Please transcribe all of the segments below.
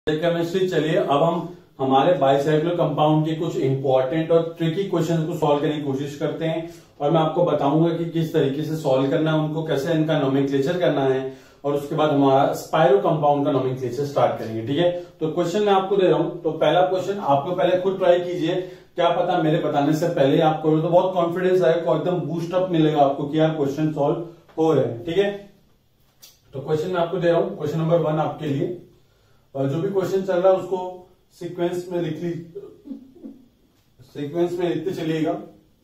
Chemistry. चलिए अब हम हमारे बाइसाइक्लिक कंपाउंड के कुछ इंपॉर्टेंट और ट्रिकी क्वेश्चन को सॉल्व करने की कोशिश करते हैं और मैं आपको बताऊंगा कि किस तरीके से सॉल्व करना है उनको, कैसे इनका नोमेनक्लेचर करना है और उसके बाद हमारा स्पाइरो कंपाउंड का नोमेनक्लेचर स्टार्ट करेंगे। ठीक है, तो क्वेश्चन मैं आपको दे रहा हूं। तो पहला क्वेश्चन आप लोग पहले खुद ट्राई कीजिए, क्या पता मेरे बताने से पहले आप करो तो बहुत कॉन्फिडेंस आएगा, एकदम बूस्ट अप मिलेगा आपको कि यार क्वेश्चन सॉल्व हो रहे हैं। ठीक है, तो क्वेश्चन मैं आपको दे रहा हूं, क्वेश्चन नंबर 1 आपके लिए। और जो भी क्वेश्चन चल रहा है उसको सीक्वेंस में लिखते चलिएगा।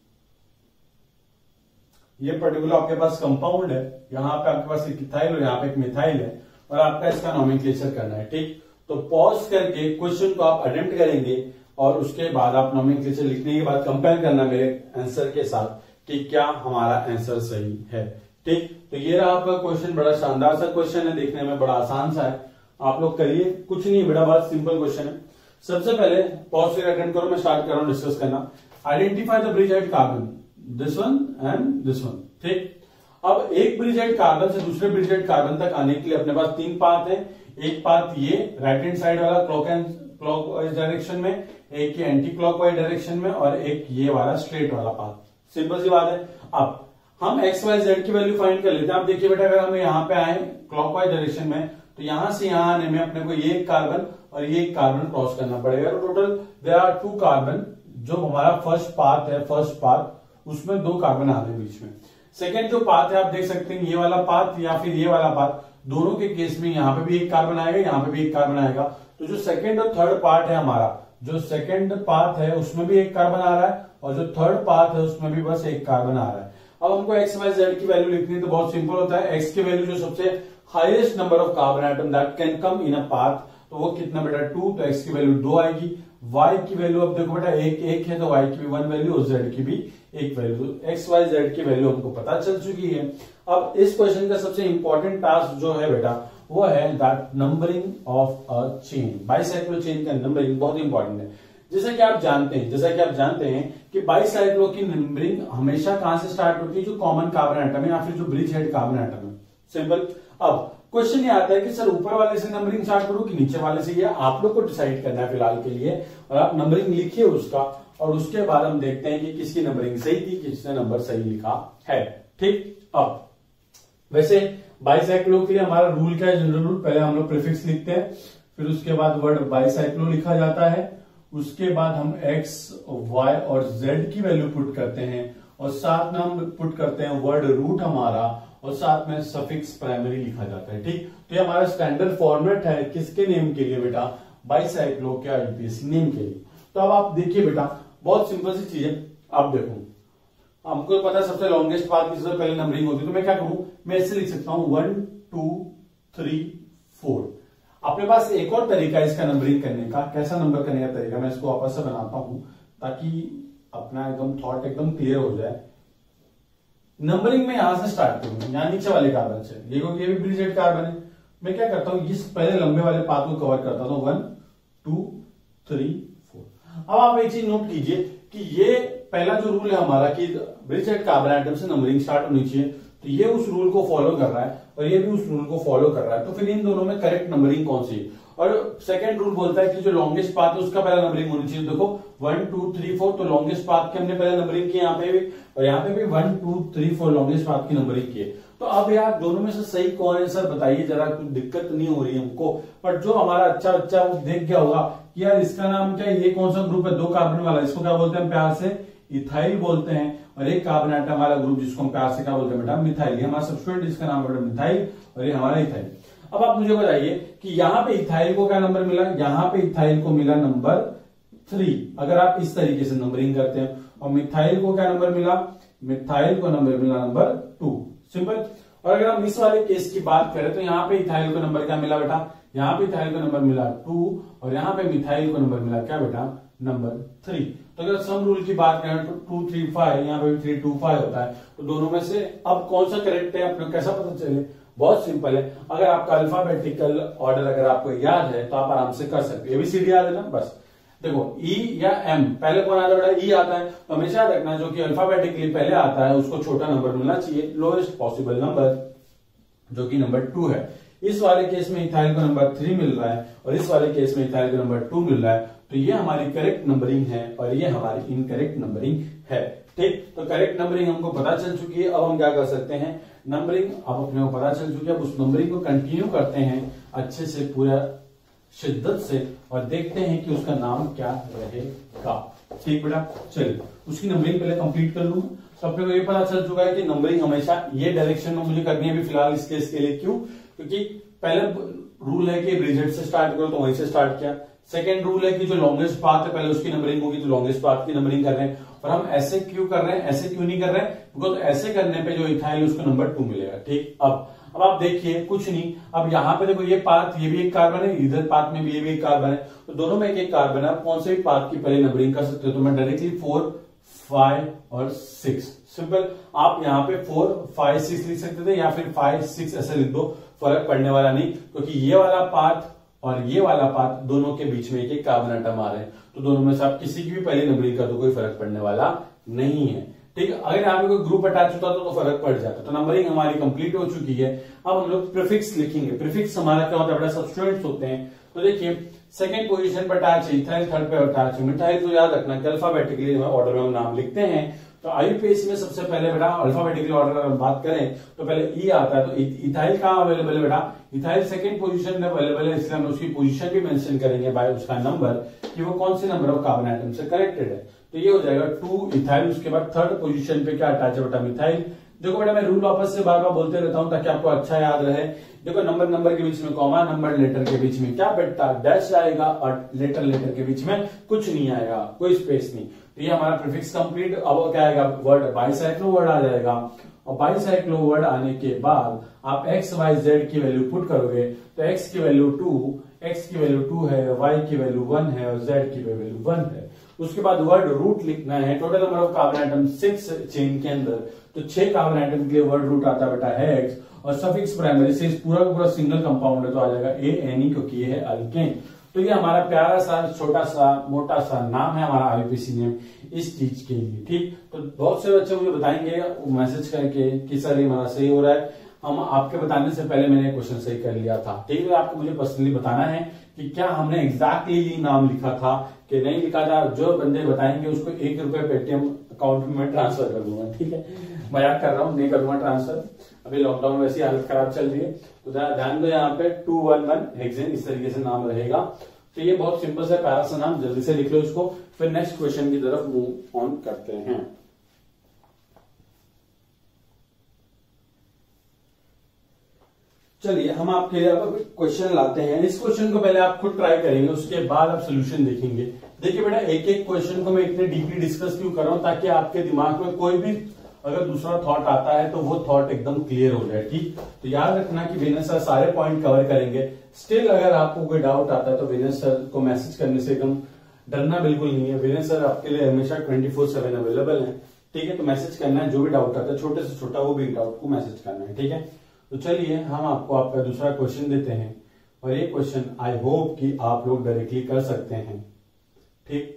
ये पर्टिकुलर आपके पास कंपाउंड है, यहाँ पे आपके पास एक इथाइल और यहाँ पे एक मिथाइल है और आपका इसका नोमेनक्लेचर करना है। ठीक, तो पॉज करके क्वेश्चन को आप अटेम्प्ट करेंगे और उसके बाद आप नोमेनक्लेचर लिखने के बाद कंपेयर करना मेरे आंसर के साथ कि क्या हमारा आंसर सही है। ठीक, तो ये रहा आपका क्वेश्चन, बड़ा शानदार सा क्वेश्चन है, देखने में बड़ा आसान सा है। आप लोग करिए, कुछ नहीं बेटा, बहुत सिंपल क्वेश्चन है। सबसे पहले पॉज से अटेंड करो, मैं स्टार्ट कर रहा हूं डिस्कस करना। Identify the bridgehead carbon, this one and this one. ठीक, अब एक ब्रिज हेड कार्बन से दूसरे ब्रिज हेड कार्बन तक आने के लिए अपने पास 3 पाथ है। एक पाथ ये राइट हैंड साइड वाला क्लॉकवाइज डायरेक्शन में, एक ये एंटी क्लॉकवाइज डायरेक्शन में और एक ये वाला स्ट्रेट वाला पाथ। सिंपल सी बात है। अब हम एक्स वाई जेड की वैल्यू फाइंड कर लेते हैं। आप देखिए बेटा, अगर हम यहाँ पे आए क्लॉकवाइज डायरेक्शन में तो यहां से यहां आने में अपने को ये कार्बन और ये कार्बन क्रॉस करना पड़ेगा। तो टोटल देयर आर 2 कार्बन। जो हमारा फर्स्ट पाथ है, फर्स्ट पाथ, उसमें 2 कार्बन आ रहे हैं बीच में। सेकेंड जो पाथ है आप देख सकते हैं, ये वाला पाथ या फिर ये वाला पाथ, दोनों के केस में यहाँ पे भी एक कार्बन आएगा, यहाँ पे भी एक कार्बन आएगा। तो जो सेकेंड और थर्ड पार्ट है हमारा, जो सेकेंड पाथ है उसमें भी एक कार्बन आ रहा है और जो थर्ड पाथ है उसमें भी बस एक कार्बन आ रहा है। अब हमको एक्स वाई जेड की वैल्यू लिखनी है तो बहुत सिंपल होता है। एक्स की वैल्यू जो सबसे highest number of carbon atom that can come in a path, तो वो कितना बेटा 2, तो एक्स की वैल्यू 2 आएगी। वाई की वैल्यू अब देखो बेटा एक है तो वाई की भी 1 वैल्यू और जेड की भी 1 वैल्यू। तो एक्स वाई जेड की वैल्यू हमको पता चल चुकी है। अब इस क्वेश्चन का सबसे इंपॉर्टेंट टास्क जो है बेटा वो है that numbering of a chain. Bicyclo chain का नंबरिंग बहुत इंपॉर्टेंट है। जैसा कि आप जानते हैं कि बाइसाइक्लो की नंबरिंग हमेशा कहां से स्टार्ट होती है, जो कॉमन कार्बन एटम है या फिर जो ब्रिज हेड कार्बन एटम है। सिंपल। अब क्वेश्चन ये आता है कि सर ऊपर वाले से नंबरिंग स्टार्ट करूं कि नीचे वाले से, ये आप लोग को डिसाइड करना है फिलहाल के लिए। और आप नंबरिंग लिखिए उसका और उसके बाद हम देखते हैं कि किसकी नंबरिंग सही थी, किसने नंबर सही लिखा है। ठीक, अब वैसे बाइसाइक्लो के लिए हमारा रूल क्या है, जनरल रूल, पहले हम लोग प्रीफिक्स लिखते हैं, फिर उसके बाद वर्ड बाइसाइक्लो लिखा जाता है, उसके बाद हम एक्स वाई और जेड की वैल्यू पुट करते हैं और साथ में हम पुट करते हैं वर्ड रूट हमारा और साथ में सफिक्स प्राइमरी लिखा जाता है। ठीक, तो ये हमारा स्टैंडर्ड फॉर्मेट है किसके नेम के लिए बेटा, बाइसाइक्लो के आईपीएसी नेम के लिए। तो अब आप देखिए बेटा, बहुत सिंपल सी चीज है। आप देखो, हमको पता है सबसे लॉन्गेस्ट पाथ की सबसे पहले नंबरिंग होती है, तो मैं क्या करूं, मैं इससे लिख सकता हूं 1 2 3 4। अपने पास एक और तरीका है इसका नंबरिंग करने का। कैसा नंबर करने का तरीका, मैं इसको वापस से बनाता हूं ताकि अपना एकदम थॉट एकदम क्लियर हो जाए। नंबरिंग में यहां से स्टार्ट करूंगा, यहां नीचे वाले कार्बन से, ये भी ब्रिज हेड कार्बन है। मैं क्या करता हूं, इस पहले लंबे वाले पाथ को कवर करता हूं, 1 2 3 4। अब आप एक चीज नोट कीजिए कि ये पहला जो रूल है हमारा कि ब्रिज हेड कार्बन एटम से नंबरिंग स्टार्ट होनी चाहिए, तो ये उस रूल को फॉलो कर रहा है और ये भी उस रूल को फॉलो कर रहा है। तो फिर इन दोनों में करेक्ट नंबरिंग कौन सी है। और सेकंड रूल बोलता है कि जो लॉन्गेस्ट पाथ है उसका पहला नंबरिंग होनी चाहिए। देखो 1 2 3 4, तो लॉन्गेस्ट पाथ की हमने पहले नंबरिंग की यहाँ पे भी, और यहाँ पे भी 1 2 3 4 लॉन्गेस्ट पाथ की नंबरिंग की है। तो अब यार दोनों में से सही कौन है सर बताइए जरा, कुछ दिक्कत नहीं हो रही है हमको। पर जो हमारा अच्छा बच्चा वो देख गया होगा कि यार इसका नाम क्या है, ये कौन सा ग्रुप है 2 कार्बन वाला, इसको क्या बोलते हैं प्यार से, इथाइल बोलते हैं। और एक कार्बन एटम वाला ग्रुप जिसको हम प्यार से क्या बोलते हैं बेटा, मिथाइल। ये हमारा सब्स्टिट्यूएंट जिसका नाम है मिथाइल और ये हमारा इथाइल। अब आप मुझे बताइए कि यहाँ पे इथाइल को क्या नंबर मिला, यहाँ पे इथाइल को मिला नंबर 3, अगर आप इस तरीके से नंबरिंग करते हैं। और मिथाइल को क्या नंबर मिला, मिथाइल को नंबर मिला नंबर 2। सिंपल। और अगर हम इस वाले केस की बात करें तो यहाँ पे इथाइल को नंबर क्या मिला बेटा, यहाँ पे इथाइल को नंबर मिला 2 और यहाँ पे मिथाइल को नंबर मिला क्या बेटा, नंबर 3। तो अगर सम रूल की बात करें तो 2 3 5, यहाँ पे भी 3 2 5 होता है। तो दोनों में से अब कौन सा करेक्ट है अपने कैसा पता चले, बहुत सिंपल है। अगर आपका अल्फाबेटिकल ऑर्डर अगर आपको याद है तो आप आराम से कर सकते हैं। एबीसीडी याद है ना, बस देखो ई या एम पहले कौन आता है बेटा, ई आता है। तो हमेशा याद रखना जो कि अल्फाबेटिकली पहले आता है उसको छोटा नंबर मिलना चाहिए, लोएस्ट पॉसिबल नंबर, जो कि नंबर 2 है। इस वाले केस में इथाइल को नंबर 3 मिल रहा है और इस वाले केस में इथाइल को नंबर 2 मिल रहा है। तो ये हमारी करेक्ट नंबरिंग है और ये हमारी इनकरेक्ट नंबरिंग है। ठीक, तो करेक्ट नंबरिंग हमको पता चल चुकी है। अब हम क्या कर सकते हैं, नंबरिंग अब अपने को पता चल चुकी है, अब उस नंबरिंग को कंटिन्यू करते हैं अच्छे से पूरा शिद्दत से और देखते हैं कि उसका नाम क्या रहेगा। ठीक बेटा, चलिए उसकी नंबरिंग पहले कंप्लीट कर लूंगा। तो अपने को ये पता चल चुका है कि नंबरिंग हमेशा ये डायरेक्शन में मुझे करनी है अभी फिलहाल इस केस के लिए। क्यों? क्योंकि पहले रूल है कि ब्रिजेट से स्टार्ट करो, तो वहीं से स्टार्ट किया। सेकेंड रूल है कि जो लॉन्गेस्ट पाथ है पहले उसकी नंबरिंग होगी, तो लॉन्गेस्ट पाथ की नंबरिंग कर रहे हैं। और हम ऐसे क्यों कर रहे हैं, ऐसे क्यों नहीं कर रहे हैं, बिकॉज ऐसे करने पे जो इथाइल उसको नंबर 2 मिलेगा। ठीक, अब आप देखिए कुछ नहीं, अब यहाँ पे देखो ये पाथ, ये भी एक कार्बन है, इधर पाथ में भी ये भी एक कार्बन है, तो दोनों में एक एक कार्बन है। आप कौन से भी पाथ की पहले नंबरिंग कर सकते हो, तो मैं डायरेक्टली 4, 5 और 6 सिंपल। आप यहाँ पे 4, 5, 6 लिख सकते थे या फिर 5, 6 ऐसे लिख दो, फर्क पड़ने वाला नहीं, क्योंकि ये वाला पाथ और ये वाला पाथ दोनों के बीच में एक एक कार्बन एटम आ रहे हैं, तो दोनों में से आप किसी की भी पहली नंबरिंग कर दो, कोई फर्क पड़ने वाला नहीं है। ठीक है, अगर यहाँ पे कोई ग्रुप अटैच होता तो फर्क पड़ जाता। तो नंबरिंग हमारी कंप्लीट हो चुकी है। अब हम लोग प्रीफिक्स लिखेंगे। प्रीफिक्स हमारा क्या होता है बेटा, सब्स्टिट्यूएंट्स होते हैं। तो देखिए सेकंड पोजीशन पर अटैच है इथाइल, थर्ड पे अटैच है मिथाइल। तो याद रखना कि अल्फाबेटिकली ऑर्डर में हम नाम लिखते हैं। तो आईयूपीएसी में सबसे पहले बेटा अल्फाबेटिकली ऑर्डर अगर बात करें तो पहले ई आता है। तो इथाइल कहाँ अवेलेबल है बेटा, इथाइल सेकंड पोजीशन में अवेलेबल है, इसलिए हम उसकी पोजीशन भी मेंशन करेंगे बाय उसका नंबर कि वो कौन से नंबर ऑफ कार्बन एटम से कनेक्टेड है। तो ये हो जाएगा 2 इथाइल। उसके बाद थर्ड पोजीशन पे क्या अटैच है बेटा, मिथाइल। देखो बेटा मैं रूल वापस से बार बार बोलते रहता हूं ताकि आपको अच्छा याद रहे। देखो नंबर के बीच में कॉमा, नंबर लेटर के बीच में क्या बेटा डैश आएगा और लेटर के बीच में कुछ नहीं आएगा, कोई स्पेस नहीं। तो ये हमारा प्रीफिक्स कंप्लीट। अब क्या आएगा, वर्ड बाइसाइक्लो वर्ड आ जाएगा। और बाइसाइक्लो वर्ड आने के बाद आप एक्स वाई जेड की वैल्यू पुट करोगे तो एक्स की वैल्यू 2 है, वाई की वैल्यू 1 है और जेड की वैल्यू 1 है। उसके बाद वर्ड रूट लिखना है। Total number of carbon atom 6 chain के अंदर, तो 6 कार्बन एटम के लिए वर्ड रूट आता है बेटा हेक्स। और सफिक्स प्राइमरी से पूरा का पूरा सिंगल कंपाउंड है तो आ जाएगा ANE, क्योंकि ये है अल्केन। तो ये हमारा प्यारा सा छोटा सा मोटा सा नाम है हमारा आईयूपीएसी नेम इस चीज के लिए। ठीक, तो बहुत से बच्चे मुझे बताएंगे मैसेज करके कि सर ये हमारा सही हो रहा है। हम आपके बताने से पहले मैंने क्वेश्चन सही कर लिया था। ठीक है, आपको मुझे पर्सनली बताना है कि क्या हमने एग्जैक्टली नाम लिखा था कि नहीं लिखा था। जो बंदे बताएंगे उसको 1 रुपए पेटीएम अकाउंट में ट्रांसफर कर दूंगा। ठीक है, मजाक कर रहा हूँ, नहीं करूंगा ट्रांसफर। अभी लॉकडाउन वैसी हालत खराब चल रही है, तो ध्यान दो यहाँ पे 211 हेक्सेन इस तरीके से नाम रहेगा। तो ये बहुत सिंपल सा प्यारा सा नाम, जल्दी से लिख लो इसको, फिर नेक्स्ट क्वेश्चन की तरफ मूव ऑन करते हैं। चलिए हम आपके लिए अब क्वेश्चन लाते हैं। इस क्वेश्चन को पहले आप खुद ट्राई करेंगे, उसके बाद आप सोल्यूशन देखेंगे। देखिए बेटा एक एक क्वेश्चन को मैं इतने डीपली डिस्कस क्यों कर रहा हूं, ताकि आपके दिमाग में कोई भी अगर दूसरा थॉट आता है तो वो थॉट एकदम क्लियर हो जाए। ठीक, तो याद रखना कि विनय सर सारे पॉइंट कवर करेंगे। स्टिल अगर आपको कोई डाउट आता है तो विनय सर को मैसेज करने से एकदम डरना बिल्कुल नहीं है। विनय सर आपके लिए हमेशा 24/7 अवेलेबल है। ठीक है, तो मैसेज करना है, जो भी डाउट आता है छोटे से छोटा वो भी डाउट को मैसेज करना है। ठीक है, तो चलिए हम आपको आपका दूसरा क्वेश्चन देते हैं और ये क्वेश्चन आई होप कि आप लोग डायरेक्टली कर सकते हैं। ठीक,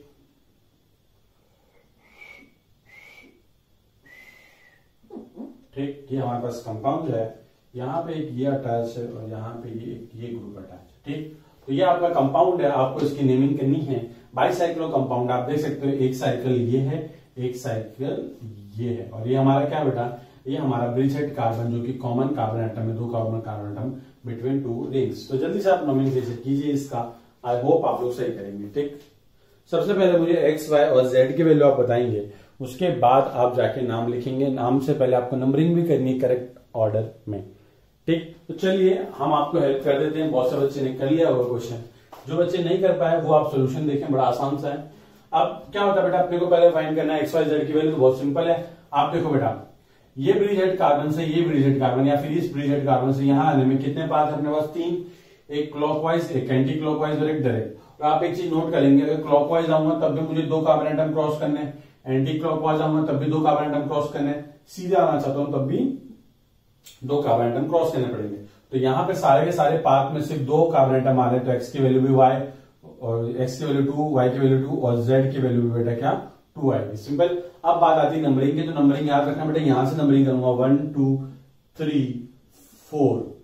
ठीक, ये हमारे पास कंपाउंड है, यहाँ पे एक ये अटैच है और यहाँ पे ये ग्रुप अटैच है। ठीक, तो ये आपका कंपाउंड है, आपको इसकी नेमिंग करनी है। बाईसाइक्लो कंपाउंड आप देख सकते हो, एक साइकिल ये है, एक साइकिल ये है, और ये हमारा क्या बेटा, ये हमारा ब्रिजेट कार्बन जो कि कॉमन कार्बन एटम है, 2 common carbon atom between 2 rings. तो जल्दी से आप नोमेनक्लेचर कीजिए इसका, आई होप आप लोग सही करेंगे। ठीक, सबसे पहले मुझे एक्स वाई और जेड की वैल्यू आप बताएंगे, उसके बाद आप जाके नाम लिखेंगे। नाम से पहले आपको नंबरिंग भी करनी है करेक्ट ऑर्डर में। ठीक, तो चलिए हम आपको हेल्प कर देते हैं। बहुत से बच्चे ने कर लिया होगा क्वेश्चन, जो बच्चे नहीं कर पाए वो आप सोल्यूशन देखें, बड़ा आसान सा है। अब क्या होता है बेटा, अपने को पहले फाइंड करना है एक्स वाई जेड की वैल्यू, तो बहुत सिंपल है। आप देखो बेटा, ये ब्रिजेट कार्बन से ये ब्रिजेट कार्बन या फिर इस ब्रिजेट कार्बन से यहाँ आने में कितने पाथ है अपने पास, 3, एक क्लॉकवाइज, एक एंटी क्लॉकवाइज और एक डायरेक्ट। और आप एक चीज नोट करेंगे, अगर क्लॉकवाइज आऊंगा तब भी मुझे 2 कार्बन एटम क्रॉस करने, एंटी क्लॉकवाइज आऊंगा तब भी 2 कार्बन एटम क्रॉस करने, सीधे आना चाहता हूं तब भी 2 कार्बन एटम क्रॉस करने पड़ेंगे। तो यहाँ पे सारे के सारे पाथ में सिर्फ 2 कार्बन एटम आ रहे हैं, तो एक्स की वैल्यू भी y और एक्स की वैल्यू 2, y की वैल्यू 2 और z की वैल्यू भी बेटा क्या 2 आएगी। सिंपल। अब बात आती है नंबरिंग की, तो नंबरिंग याद रखना बेटा, यहां से नंबरिंग करूंगा 1 2 3 4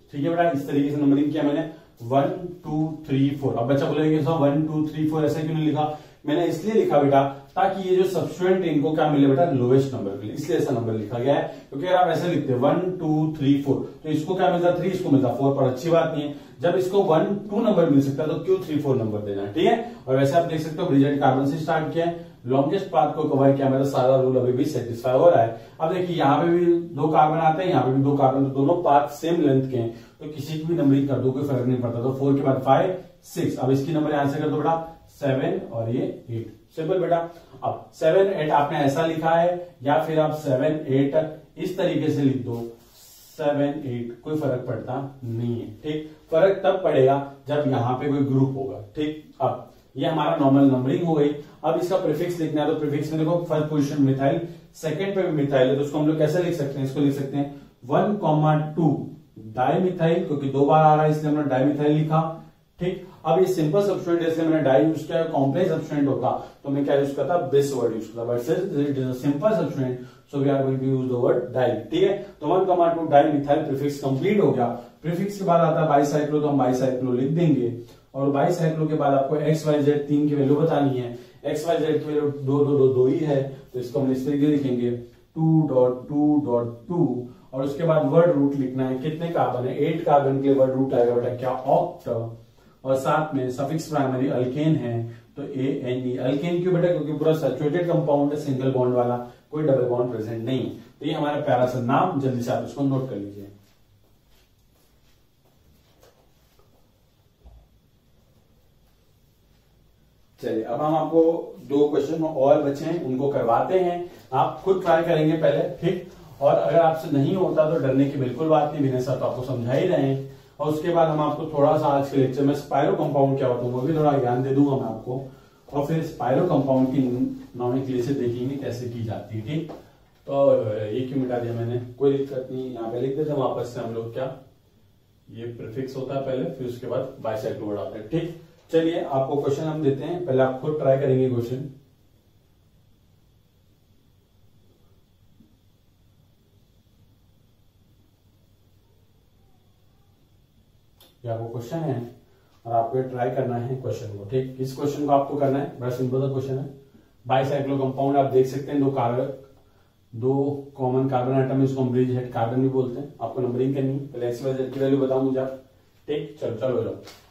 ठीक है बेटा, इस तरीके से नंबरिंग किया मैंने 1 2 3 4। अब बच्चा बोलेगा 1 2 3 4 ऐसा क्यों नहीं लिखा? मैंने इसलिए लिखा बेटा ताकि ये जो सब्स्टिट्यूएंट इनको क्या मिले बेटा, लोएस्ट नंबर मिले, इसलिए ऐसा नंबर लिखा गया है। क्योंकि अगर आप ऐसे लिखते 1 2 3 4 तो इसको क्या मिलता 3, इसको मिलता 4, पर अच्छी बात नहीं है। जब इसको 1 2 नंबर मिल सकता है तो क्यों 3 4 नंबर देना है, ठीक है। और वैसे आप देख सकते हो ब्रिजेट कार्बन से स्टार्ट किया है, लॉन्गेस्ट पाथ को कवर किया, मतलब सारा रूल अभी भी सेटिस्फाई हो रहा है। अब देखिए यहाँ पे भी 2 कार्बन आते हैं, यहाँ पे भी 2 कार्बन, तो दोनों पाथ सेम लेंथ के हैं, तो किसी की भी नंबरिंग कर दो कोई फर्क नहीं पड़ता। तो 4 के बाद 5 6, अब इसकी नंबर यहां से कर दो बेटा 7 और ये 8, सिंपल बेटा। अब 7 8 आपने ऐसा लिखा है या फिर आप 7 8 इस तरीके से लिख दो, 7 8 कोई फर्क पड़ता नहीं है, ठीक। फर्क तब पड़ेगा जब यहाँ पे कोई ग्रुप होगा, ठीक। अब ये हमारा नॉर्मल नंबरिंग हो गई। अब इसका प्रीफिक्स लिखना है, तो प्रीफिक्स में देखो फर्स्ट पोजीशन मिथाइल, सेकंड पे भी मिथाइल है, तो उसको हम लोग कैसे लिख सकते हैं? इसको लिख सकते हैं 1,2 डाइमिथाइल, क्योंकि 2 बार आ रहा है इसलिए हमने डाइमिथाइल लिखा, ठीक। अब ये सिंपल सब्स्टिट्यूएंट है इसलिए मैंने डाई यूज किया। कॉम्प्लेक्स सब्स्टिट्यूएंट होता तो मैं क्या यूज करता? बेस वर्ड यूज करता, but since it is a simple substituent so we are going to use the word di, ठीक है। तो 1,2 डाइमिथाइल प्रीफिक्स कंप्लीट हो गया। प्रीफिक्स के बाद आता है बाइसाइक्लो, तो हम बाइसाइक्लो लिख देंगे। और बाइसाइक्लो के बाद आपको XYZ 3 की वैल्यू बतानी है। XYZ की वैल्यू 2 ही है, तो इसको हम इस तरीके लिखेंगे 2.2.2 और उसके बाद वर्ड रूट लिखना है। कितने कार्बन है? 8 कार्बन के लिए वर्ड रूट आएगा बेटा क्या? ऑक्ट। और साथ में सफिक्स प्राइमरी अल्केन है तो ANE। अल्केन क्यों बेटा? क्योंकि पूरा सैचुरेटेड कंपाउंड है, सिंगल बॉन्ड वाला, कोई डबल बॉन्ड प्रेजेंट नहीं। तो ये हमारा प्यारा सा नाम, जल्दी से आप इसको नोट कर लीजिए। चलिए अब हम आपको 2 क्वेश्चन और बचे हैं उनको करवाते हैं, आप खुद ट्राई करेंगे पहले, ठीक। और अगर आपसे नहीं होता तो डरने की बिल्कुल बात नहीं, विनय सर तो आपको समझा ही रहे हैं। और उसके बाद हम आपको थोड़ा सा आज के लेक्चर में स्पाइरो कंपाउंड क्या होता है वो भी थोड़ा ज्ञान दे दूंगा मैं आपको, और फिर स्पाइरो कंपाउंड की नॉमेनक्लेचर देखेंगे कैसे की जाती है, ठीक। तो ये क्यों मिटा दिया मैंने? कोई दिक्कत नहीं, यहाँ पे लिख देते हैं वापस से हम लोग क्या, ये प्रीफिक्स होता है पहले, फिर उसके बाद बाइसाइक्लो वर्ड आता है, ठीक। चलिए आपको क्वेश्चन हम देते हैं, पहले आप खुद ट्राई करेंगे क्वेश्चन। आपको क्वेश्चन है और आपको ट्राई करना है क्वेश्चन को, ठीक। इस क्वेश्चन को आपको करना है, बड़ा सिंपल सा क्वेश्चन है। बाइसाइक्लो कंपाउंड आप देख सकते हैं, 2 कॉमन कार्बन आइटम, इसको हम ब्रिज हेड कार्बन भी बोलते हैं। आपको नंबरिंग करनी है, पहले XYZ की वैल्यू बताऊं मुझे आप, ठीक। चलो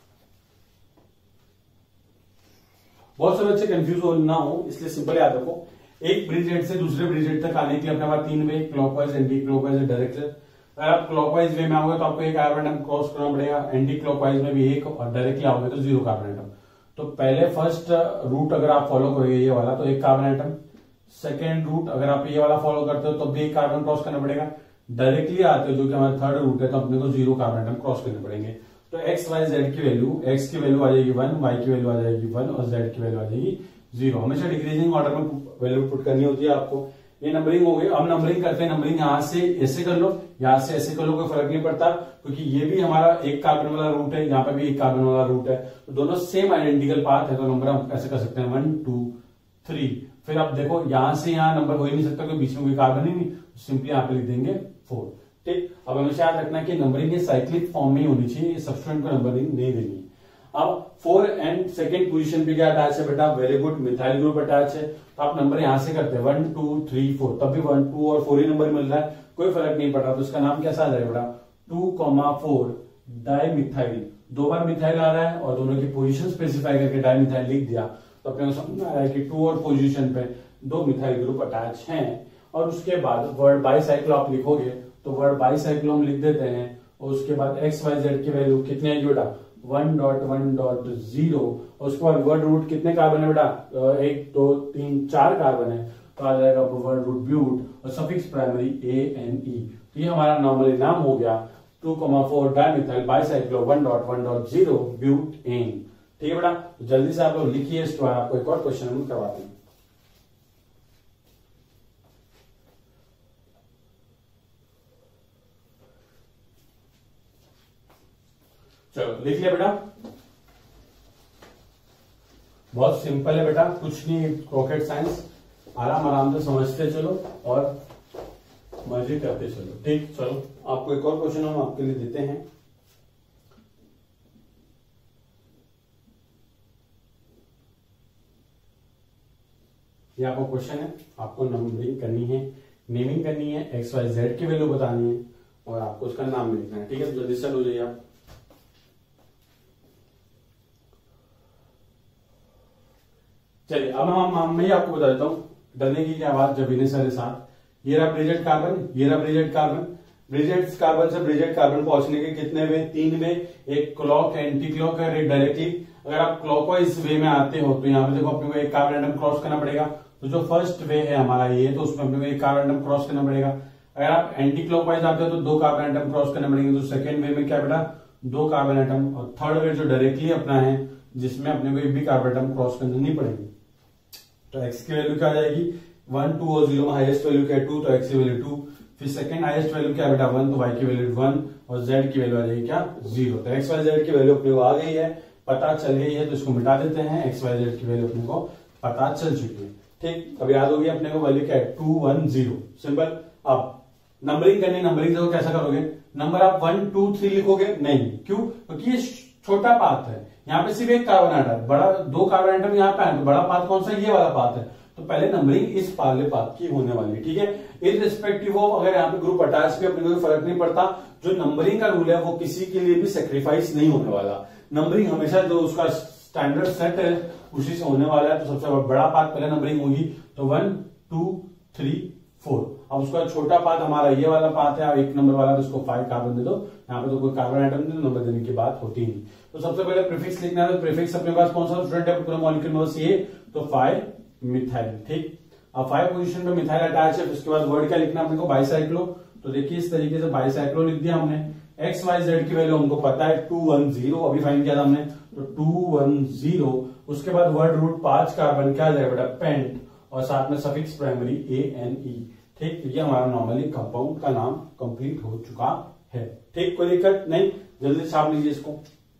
बहुत सारे बच्चे कंफ्यूज हो ना हो इसलिए सिंपल याद रखो, एक ब्रिज हेड से दूसरे ब्रिज हेड तक आने के लिए अपने पास 3 way, clockwise, anticlockwise, direct. अगर आप क्लॉकवाइज वे में आओगे तो आपको 1 कार्बन आइटम क्रॉस करना पड़ेगा, एंटी क्लॉकवाइज में भी 1, और डायरेक्टली आओगे तो 0 कार्बन आइटम। तो पहले फर्स्ट रूट अगर आप फॉलो करोगे ये वाला तो 1 कार्बन आइटम, सेकेंड रूट अगर आप ये वाला फॉलो करते हो तो भी 1 कार्बन क्रॉस करना पड़ेगा। डायरेक्टली आते हो जो कि हमारा थर्ड रूट है तो अपने को 0 कार्बन आइटम क्रॉस करने पड़ेंगे। तो XYZ की वैल्यू, X की वैल्यू आ जाएगी 1, Y की वैल्यू आ जाएगी 1 और Z की वैल्यू आ जाएगी 0। हमेशा डिक्रीजिंग ऑर्डर में वैल्यू पुट करनी होती है आपको। ये नंबरिंग हो गई। अब नंबरिंग करते हैं, नंबरिंग यहां से ऐसे कर लो, यहां से ऐसे कर लो, कोई फर्क नहीं पड़ता, क्योंकि ये भी हमारा 1 कार्बन वाला रूट है, यहाँ पे भी 1 कार्बन वाला रूट है, तो दोनों सेम आइडेंटिकल पाथ है, तो नंबर हम ऐसे कर सकते हैं 1 2 3। फिर आप देखो यहां से यहां नंबर हो ही नहीं सकता क्योंकि बीच में कोई कार्बन ही नहीं, सिंपली यहाँ पे लिख देंगे 4, ठीक। अब हमेशा याद रखना कि नंबरिंग ये साइक्लिक फॉर्म में ही होनी चाहिए, सब्स्टिट्यूएंट को नंबरिंग नहीं देनी। अब 4 एंड सेकेंड पोजीशन पे क्या अटैच है बेटा? Very good, methyl group attach है। तो आप नंबर यहां से करते हैं 1 2 3 4, तब भी 1 2 और 4 ही नंबर मिल रहा है, कोई फर्क नहीं पड़ रहा, तो उसका नाम कैसा आ जाएगा बेटा? 2,4 डाइमिथाइल। 2 बार मिथाइल आ रहा है और दोनों की पोजीशन स्पेसिफाई करके डाइमिथाइल लिख दिया, तो अपने को समझ में आ रहा है कि 2 और पोजीशन पे 2 मिथाइल ग्रुप अटैच हैं। और उसके बाद वर्ड बाइसाइक्लो आप लिखोगे तो वर्ड बाइसाइक्लो हम लिख देते हैं, और उसके बाद XYZ की वैल्यू कितनी आएगी बेटा? 1.1.0। और उसके बाद वर्ड रूट कितने कार्बन है बेटा? 1 2 3 4 कार्बन है, तो आ जाएगा वर्ड रूट ब्यूट और सफिक्स प्राइमरी ANE। तो ये हमारा नॉर्मली नाम हो गया 2,4 डाइमिथाइल बाइसाइक्लो 1.1.0 ब्यूटेन, ठीक है बेटा। तो जल्दी से आप लोग लिखिए, इसके बाद आपको एक और क्वेश्चन हम करवाते हैं। चलो लिख लिया बेटा, बहुत सिंपल है बेटा, कुछ नहीं रॉकेट साइंस, आराम आराम से समझते चलो और मजे करते चलो, ठीक। चलो आपको एक और क्वेश्चन हम आपके लिए देते हैं। ये आपका क्वेश्चन है, आपको नंबरिंग करनी है, नेमिंग करनी है, XYZ की वैल्यू बतानी है और आपको उसका नाम भी लिखना है। ठीक है, तो जल्दी से हो जाइए आप। चलिए अब मैं आपको बता देता हूँ डरने की क्या बात जब इन्हें सारे साथ। ये रहा ब्रिजेट कार्बन, ये रहा ब्रिजेट कार्बन। ब्रिजेट कार्बन से ब्रिजेट कार्बन पहुंचने के कितने वे? 3 वे। एक क्लॉक एंटी क्लॉक है डायरेक्टली। अगर आप क्लॉकवाइज वे में आते हो तो यहाँ पे देखो अपने को एक कार्बन एटम क्रॉस करना पड़ेगा। तो जो फर्स्ट वे है हमारा ये, तो उसमें अपने को एक कार्बन एटम क्रॉस करना पड़ेगा। अगर आप एंटी क्लॉकवाइज आते हो तो 2 कार्बन एटम क्रॉस करने पड़ेंगे। तो सेकंड वे में क्या बेटा? 2 कार्बन एटम। और थर्ड वे जो डायरेक्टली अपना है जिसमें अपने को एक भी कार्बन एटम क्रॉस करनी नहीं पड़ेगी। तो एक्स की वैल्यू क्या आ जाएगी? 1, 2 और 0 में हाईएस्ट वैल्यू क्या है? 2, तो एक्स की वैल्यू 2। फिर सेकंड हाईएस्ट वैल्यू क्या है बेटा? 1, तो वाई की वैल्यू 1 और जेड की वैल्यू आ जाएगी क्या? 0। तो एक्स वाई जेड की वैल्यू अपने को आ गई है, पता चल गई है, तो इसको मिटा देते हैं। एक्स वाई जेड की वैल्यू अपने को पता चल चुकी है। ठीक, अब याद होगी अपने को वैल्यू क्या है? 2, 1, 0। सिंपल। अब नंबरिंग करनी, नंबरिंग देखो कैसा करोगे? नंबर आप 1, 2, 3 लिखोगे नहीं, क्यों? क्योंकि ये छोटा पाथ है, यहाँ पे सिर्फ एक कार्बन एटम, बड़ा 2 कार्बन एटम यहाँ पे है, तो बड़ा पाथ कौन सा? ये वाला पाथ है। तो पहले नंबरिंग इस पाले पाथ की होने वाली है। ठीक है, इररिस्पेक्टिव ऑफ अगर यहाँ पे ग्रुप अटैच भी अपने को फर्क नहीं पड़ता। जो नंबरिंग का रूल है वो किसी के लिए भी सेक्रीफाइस नहीं होने वाला। नंबरिंग हमेशा जो उसका स्टैंडर्ड सेट है उसी से होने वाला है। तो सबसे बड़ा पाथ पहले नंबरिंग होगी, तो 1, 2, 3, 4। अब उसका छोटा पाथ हमारा ये वाला पाथ है, 1 नंबर वाला, तो उसको 5 कार्बन दे दो। यहाँ पे तो कोई कार्बन आइटम नहीं, नंबर देने की बात होती ही नहीं। तो सबसे पहले प्रीफिक्स लिखना है। तो प्रीफिक्स अपने पास कौन सा स्टूडेंट है? पूरा मॉलिक्यूल नंबर सी, तो 5 मिथाइल। ठीक, अब 5 पोजीशन पे मिथाइल अटैच है। उसके बाद वर्ड क्या लिखना है अपने को? बाइसाइक्लो। तो देखिए इस तरीके से बाइसाइक्लो लिख दिया हमने। एक्स वाई जेड की वैल्यू हमको पता है 2, 1, 0, अभी फाइंड किया था हमने, तो 2, 1, 0। उसके बाद वर्ड रूट 5 कार्बन क्या आ जाएगा बेटा? पेंट, और साथ में सफिक्स प्राइमरी ANE। ठीक, तो ये हमारा नॉर्मली कंपाउंड का नाम कंप्लीट हो चुका है। ठीक, कोई दिक्कत नहीं, जल्दी छाप लीजिए इसको।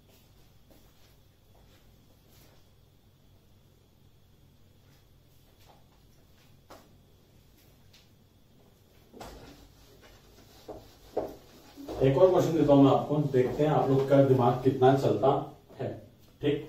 एक और क्वेश्चन देता हूं मैं आपको, देखते हैं आप लोग का दिमाग कितना चलता है। ठीक,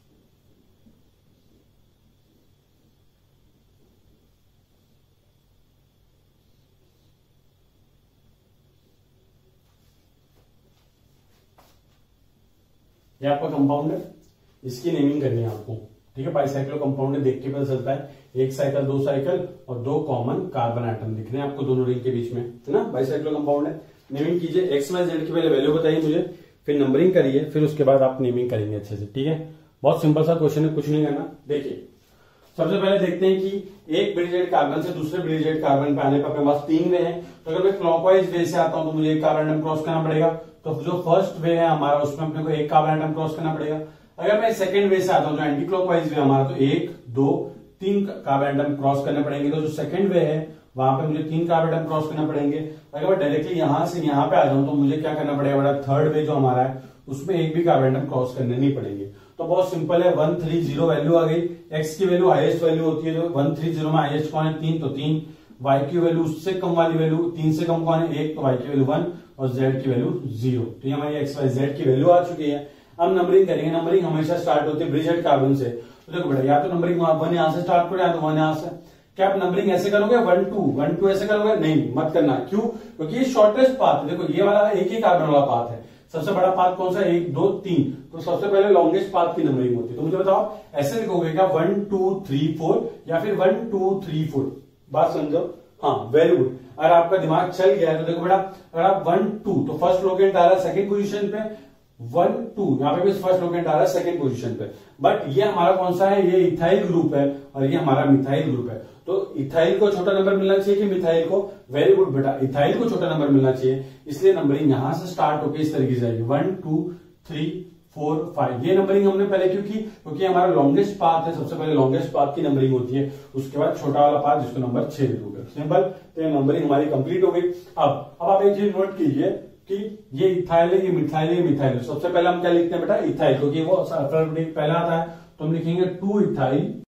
ये आपका कंपाउंड है, इसकी नेमिंग करनी है आपको। ठीक है, बाइसाइक्लो कंपाउंड है, देख के पता चलता है। 1 साइकिल, 2 साइकिल और 2 कॉमन कार्बन एटम दिखने हैं आपको दोनों रिंग के बीच में, है ना? बाइसाइक्लो कंपाउंड है। नेमिंग कीजिए, एक्स वाई जेड की पहले वैल्यू बताइए मुझे, फिर नंबरिंग करिए, फिर उसके बाद आप नेमिंग करेंगे अच्छे से। ठीक है, बहुत सिंपल सा क्वेश्चन है, कुछ नहीं करना। देखिए सबसे पहले देखते हैं कि एक ब्रिजेट कार्बन से दूसरे ब्रिजेट कार्बन पे आने पर अपने पास 3 वे हैं। तो अगर मैं क्लॉकवाइज वे से आता हूं तो मुझे एक कार्बन एटम क्रॉस करना पड़ेगा। तो जो फर्स्ट वे है हमारा उसमें अपने को एक कार्बन एटम क्रॉस करना पड़ेगा। अगर मैं सेकंड वे से आता हूं जो एंटी क्लॉकवाइज वे हमारा, तो 1, 2, 3 कार्बन एटम क्रॉस करने पड़ेंगे। तो जो सेकंड वे है वहां पे मुझे 3 कार्बन एटम क्रॉस करना पड़ेंगे। अगर मैं डायरेक्टली यहां से यहां पे आ जाऊं तो मुझे क्या करना पड़ेगा बेटा? थर्ड वे जो हमारा है उसमें एक भी कार्बन एटम क्रॉस करने नहीं पड़ेंगे। तो बहुत सिंपल है, 130 वैल्यू आ गई। एक्स की वैल्यू हाईएस्ट वैल्यू होती है, तो 130 में हाईएस्ट कौन है? 3, तो 3। वाई की वैल्यू उससे कम वाली वैल्यू 3 से कम कौन है? 1, तो वाई की वैल्यू 1 और जेड की वैल्यू 0। तो ये हमारी एक्स वाई जेड की वैल्यू आ चुकी है। अब नंबरिंग करेंगे। नंबरिंग हमेशा स्टार्ट होती है ब्रिजेट कार्बन से। तो देखो बेटा, या तो नंबरिंग 1 यहां से स्टार्ट करो या तो 1 यहां से। क्या आप नंबरिंग ऐसे करोगे? 1, 2 ऐसे करोगे? नहीं, मत करना। क्यों? क्योंकि ये शॉर्टेस्ट पाथ है। देखो ये वाला एक ही कार्बन वाला पाथ है। सबसे बड़ा पाथ कौन सा? 1, 2, 3। तो सबसे पहले लॉन्गेस्ट पाथ की नंबरिंग होती है। तो मुझे बताओ ऐसे लिखोगे क्या? 1, 2, 3, 4 या फिर 1, 2, 3, 4? बात समझो। हाँ, वेरी गुड। अगर आपका दिमाग चल गया है तो देखो बेटा, अगर आप 1, 2 तो फर्स्ट लोकेट आ रहा है सेकंड पोजीशन पे, 1, 2 यहाँ पे भी फर्स्ट लोकेट आ रहा है सेकंड पोजीशन पे। बट ये हमारा कौन सा है? ये इथाइल ग्रुप है और ये हमारा मिथाइल ग्रुप है। तो इथाइल को छोटा नंबर मिलना चाहिए कि मिथाइल को? वेरी गुड बेटा, इथाइल को छोटा नंबर मिलना चाहिए। इसलिए नंबरिंग यहां से स्टार्ट होकर इस तरीके से आएगी 1, 2, 3, 4, 5। ये नंबरिंग हमने पहले क्योंकि हमारा लॉन्गेस्ट पाथ है, सबसे पहले लॉन्गेस्ट पाथ की नंबरिंग होती है, उसके बाद छोटा वाला पाथ जिसको नंबर 6 लिखोगे। सिंपल। तो ये नंबरिंग हमारी कंप्लीट हो गई। अब आप एक चीज नोट कीजिए कि ये इथाइल है, ये मिथाइल है, ये मिथाइल है। सबसे पहले हम क्या लिखते हैं बेटा? इथाइल, क्योंकि वो पहला आता है। तो हम लिखेंगे 2 इथाइल